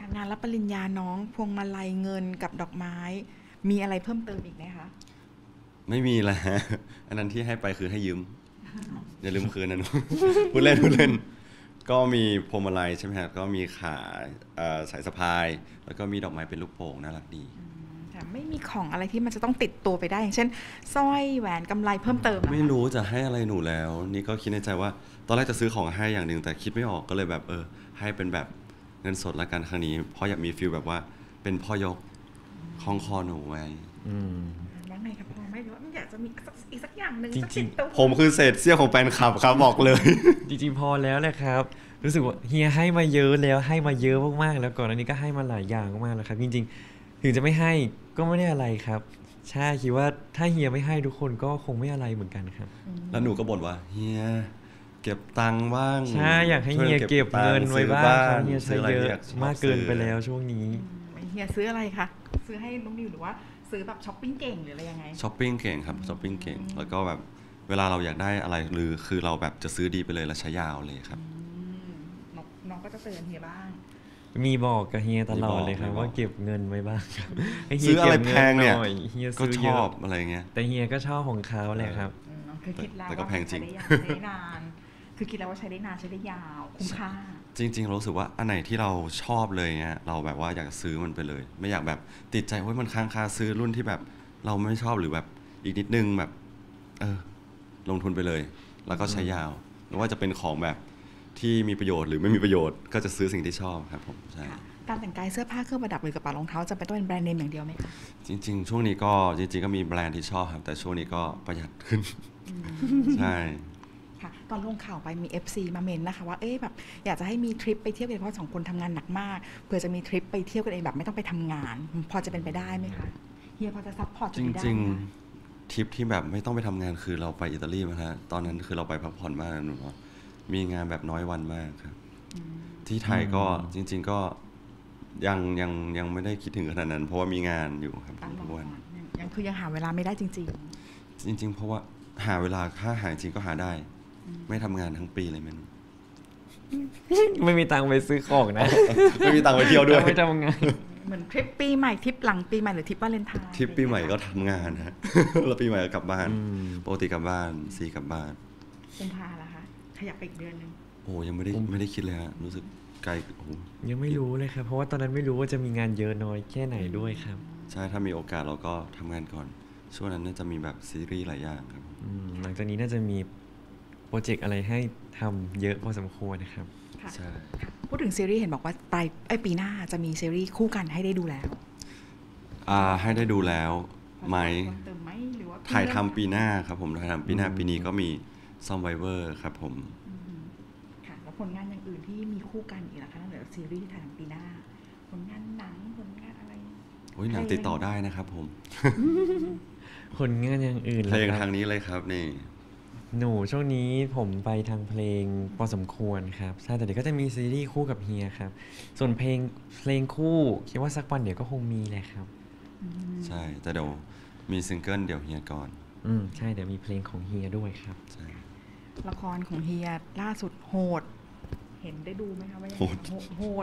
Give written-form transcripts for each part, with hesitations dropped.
งานรับปริญญาน้องพวงมาลัยเงินกับดอกไม้มีอะไรเพิ่มเติมอีกไหมคะไม่มีแล้วอันนั้นที่ให้ไปคือให้ยืมอย่าลืมคืนนะหนู พูดเล่นพูดเล่นก็มีพวงมาลัยใช่ไหมครับก็มีขาสายสะพายแล้วก็มีดอกไม้เป็นลูกโป่งน่ารักดีแต่ไม่มีของอะไรที่มันจะต้องติดตัวไปได้อย่างเช่นสร้อยแหวนกำไรเพิ่มเติมไม่รู้จะให้อะไรหนูแล้วนี่ก็คิดในใจว่าตอนแรกจะซื้อของให้อย่างหนึ่งแต่คิดไม่ออกก็เลยแบบให้เป็นแบบเงินสดละกันครั้งนี้เพราะอยากมีฟีลแบบว่าเป็นพ่อยกคล้องคอหนูไว้ว่าไงครับพ่อไม่รู้ว่ามันอยากจะมีอีกสักอย่างหนึ่งจริงๆผมคือเศษเสี้ยวของแฟนคลับครับบอกเลยจริงๆพอแล้วแหละครับรู้สึกว่าเฮียให้มาเยอะแล้วให้มาเยอะมากๆแล้วก่อนอันนี้ก็ให้มาหลายอย่างมากแล้วครับจริงๆถึงจะไม่ให้ก็ไม่ได้อะไรครับใช่คิดว่าถ้าเฮียไม่ให้ทุกคนก็คงไม่อะไรเหมือนกันครับแล้วหนูก็บ่นว่าเฮียเก็บตังค์บ้างใช่อยากให้เฮียเก็บเงินไว้บ้างเฮียใช้เยอะมากเกินไปแล้วช่วงนี้เฮียซื้ออะไรคะซื้อให้น้องดิวหรือว่าซื้อแบบช้อปปิ้งเก่งหรืออะไรยังไงช้อปปิ้งเก่งครับช้อปปิ้งเก่งแล้วก็แบบเวลาเราอยากได้อะไรหรือคือเราแบบจะซื้อดีไปเลยแล้วใช้ยาวเลยครับน้องก็จะเตือนเฮียบ้างมีบอกกับเฮียตลอดเลยครับว่าเก็บเงินไว้บ้างครับซื้ออะไรแพงเนี่ยก็ชอบอะไรเงี้ยแต่เฮียก็ชอบของเขาแหละครับคือคิดแล้วว่าใช้ได้นานคือคิดแล้วว่าใช้ได้นานใช้ได้ยาวคุ้มค่าจริงๆรู้สึกว่าอันไหนที่เราชอบเลยเงี้ยเราแบบว่าอยากซื้อมันไปเลยไม่อยากแบบติดใจว่ามันค้างคาซื้อรุ่นที่แบบเราไม่ชอบหรือแบบอีกนิดนึงแบบลงทุนไปเลยแล้วก็ใช้ยาวไม่ว่าจะเป็นของแบบที่มีประโยชน์หรือไม่มีประโยชน์ก็จะซื้อสิ่งที่ชอบครับผมใช่การแต่งกายเสื้อผ้าเครื่องประดับหรือกระเป๋ารองเท้าจะเป็นต้องเป็นแบรนด์เนมอย่างเดียวไหมคะจริงๆช่วงนี้ก็จริงๆก็มีแบรนด์ที่ชอบครับแต่ช่วงนี้ก็ประหยัดขึ้นใช่ค่ะตอนลงข่าวไปมี FC มาเมนนะคะว่าแบบอยากจะให้มีทริปไปเที่ยวกันเพราะ2 คนทำงานหนักมากเผื่อจะมีทริปไปเที่ยวกันเองแบบไม่ต้องไปทำงานพอจะเป็นไปได้ไหมคะเฮียพอจะซัพพอร์ตจริงๆทริปที่แบบไม่ต้องไปทำงานคือเราไปอิตาลีมาฮะตอนนั้นคือเราไปพักผ่อนมากหนูมีงานแบบน้อยวันมากครับที่ไทยก็จริงๆก็ยังไม่ได้คิดถึงขนาดนั้นเพราะว่ามีงานอยู่ครับทุกวันยังหาเวลาไม่ได้จริงๆเพราะว่าหาเวลาถ้าหาจริงก็หาได้ไม่ทำงานทั้งปีเลยมันไม่มีตังค์ไปซื้อของนะไม่มีตังค์ไปเที่ยวด้วยไม่ทำงานเหมือนทริปปีใหม่ทริปหลังปีใหม่หรือทริปวาเลนไทน์ทริปปีใหม่ก็ทำงานฮะแล้วปีใหม่ก็กลับบ้านปกติกลับบ้านกลับบ้านกุมภาละคะขยับไปอีกเดือนนึงโอ้ยังไม่ได้คิดเลยฮะรู้สึกไกลยังไม่รู้เลยครับเพราะว่าตอนนั้นไม่รู้ว่าจะมีงานเยอะน้อยแค่ไหนด้วยครับใช่ถ้ามีโอกาสเราก็ทำงานก่อนช่วงนั้นน่าจะมีแบบซีรีส์หลายอย่างครับหลังจากนี้น่าจะมีโปรเจกต์อะไรให้ทำเยอะพอสมควรนะครับใช่พูดถึงซีรีส์เห็นบอกว่าปีหน้าจะมีซีรีส์คู่กันให้ได้ดูแล้วให้ได้ดูแล้วไหมถ่ายทำปีหน้าครับผมถ่ายทำปีหน้าปีนี้ก็มีซอมไวเวอร์ครับผมค่ะแล้วผลงานอย่างอื่นที่มีคู่กันอีกนะคะนอกจากซีรีส์ที่ถ่ายทำปีหน้าผลงานหนังผลงานอะไรหนังติดต่อได้นะครับผมผลงานอย่างอื่นเพลงทางนี้เลยครับนี่หนูช่วงนี้ผมไปทางเพลงพอสมควรครับใช่แต่เดี๋ยวก็จะมีซีรีส์คู่กับเฮียครับส่วนเพลงคู่คิดว่าสักวันเดี๋ยวก็คงมีแหละครับใช่แต่เดี๋ยวมีซิงเกิลเดี๋ยวเฮียก่อนใช่เดี๋ยวมีเพลงของเฮียด้วยครับใช่ละครของเฮียล่าสุดโหดเห็นได้ดูไหมคะว่าโหด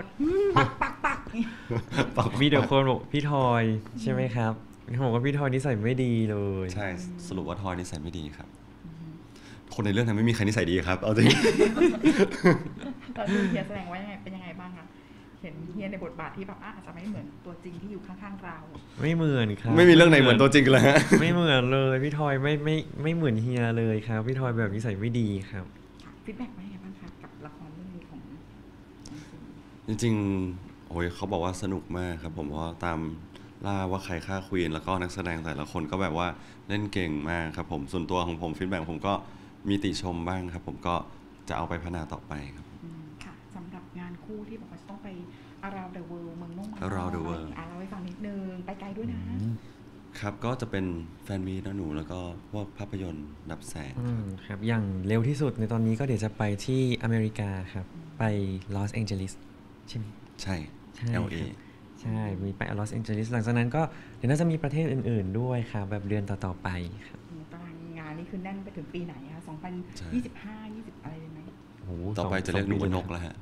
ปักมีเดี๋ยวคนบอกพี่ทอยใช่ไหมครับเขาบอกว่าพี่ทอยนิสัยไม่ดีเลยใช่สรุปว่าทอยนิสัยไม่ดีครับคนในเรื่องนั้นไม่มีใครนิสัยดีครับเอาจริงตอนดูเฮียแสดงว่ายังไงเป็นยังไงบ้างคะเห็นเฮียในบทบาทที่แบบอาจจะไม่เหมือนตัวจริงที่อยู่ข้างๆเราไม่เหมือนครับไม่มีเรื่องไหนเหมือนตัวจริงเลยฮะไม่เหมือนเลยพี่ทอยไม่เหมือนเฮียเลยครับพี่ทอยแบบนิสัยไม่ดีครับฟีดแบ็กว่ายังไงบ้างคะกับละครเรื่องนี้ของจริงๆโอ้ยเขาบอกว่าสนุกมากครับผมเพราะตามล่าว่าใครฆ่าควีนแล้วก็นักแสดงแต่ละคนก็แบบว่าเล่นเก่งมากครับผมส่วนตัวของผมฟีดแบ็กผมก็มีติชมบ้างครับผมก็จะเอาไปพัฒนาต่อไปครับค่ะสำหรับงานคู่ที่บอกว่าจะต้องไป Around the World เมืองนอก Around the World เราให้ฟังนิดนึงไปไกลด้วยนะครับก็จะเป็นแฟนมีตนะหนูแล้วก็พวกภาพยนตร์ดับแสงครับอย่างเร็วที่สุดในตอนนี้ก็เดี๋ยวจะไปที่อเมริกาครับไปลอสแองเจลิสใช่ไหมใช่ LA ใช่มีไปลอสแองเจลิสหลังจากนั้นก็เดี๋ยวน่าจะมีประเทศอื่นๆด้วยครับแบบเดือนต่อๆไปครับตารางงานนี้คือแน่นไปถึงปีไหนคะ2025 20อะไรเลยไหมต่อไปจะเรียกหนูว่านกแล้วฮะ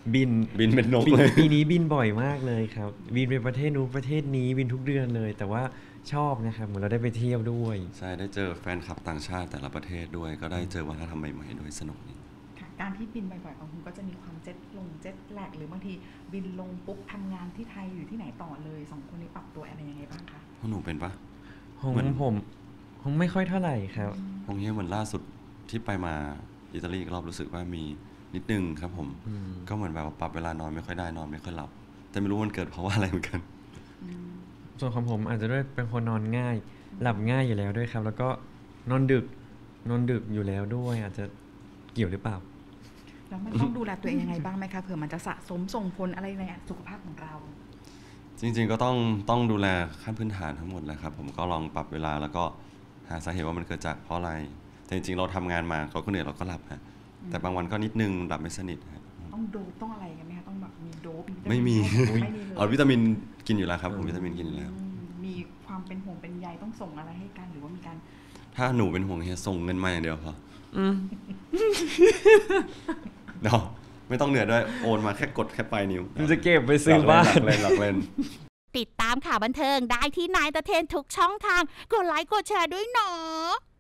บินบินเป็นนกปีเลยปีนี้บินบ่อยมากเลยครับ บินไปประเทศนู้นประเทศนี้บินทุกเดือนเลย แต่ว่าชอบนะครับเหมือนเราได้ไปเที่ยวด้วยใช่ได้เจอแฟนคลับต่างชาติแต่ละประเทศด้วย ก็ได้เจอวัฒนธรรมใหม่ๆด้วยสนุกนี่ค่ะการที่บินบ่อยๆของคุณก็จะมีความเจ็ตแลกหรือบางทีบินลงปุ๊บทำงานที่ไทยอยู่ที่ไหนต่อเลยสองคนนี้ปรับตัวอะไรยังไงบ้างคะพวกหนูเป็นปะของเหมือนผมไม่ค่อยเท่าไหร่ครับพวกนี้เหมือนล่าสุดที่ไปมาอิตาลีอีกรอบรู้สึกว่ามีนิดนึงครับผม ก็เหมือนแบบว่าปรับเวลานอนไม่ค่อยได้นอนไม่ค่อยหลับ แต่ไม่รู้มันเกิดเพราะว่าอะไรเหมือนกันส่วนของผมอาจจะด้วยเป็นคนนอนง่าย หลับง่ายอยู่แล้วด้วยครับ แล้วก็นอนดึกอยู่แล้วด้วยอาจจะเกี่ยวหรือเปล่าแล้วมันต้องดูแลตัวเองยังไงบ้างไหมคะเผื่อมันจะสะสมส่งผลอะไรในสุขภาพของเราจริงๆก็ต้องดูแลขั้นพื้นฐานทั้งหมดแหละครับผมก็ลองปรับเวลาแล้วก็หาสาเหตุว่ามันเกิดจากเพราะอะไรแต่จริงๆเราทำงานมาเราก็เหนื่อยเราก็หลับฮะแต่บางวันก็นิดนึงหลับไม่สนิทฮะต้องโดปต้องอะไรกันไหมคะต้องแบบมีโดปไม่มีไม่มีเลยเอาวิตามินกินอยู่แล้วครับผมวิตามินกินอยู่แล้วมีความเป็นห่วงเป็นใยต้องส่งอะไรให้กันหรือว่ามีการถ้าหนูเป็นห่วงเฮียส่งเงินมาอย่างเดียวพอเนาะไม่ต้องเหนื่อยด้วยโอนมาแค่กดแค่ปลายนิ้วมันจะเก็บไปซื้อบ้านหลักเล่นติดตามข่าวบันเทิงได้ที่นายตะเทนทุกช่องทาง กดไลค์กดแชร์ด้วยเนาะ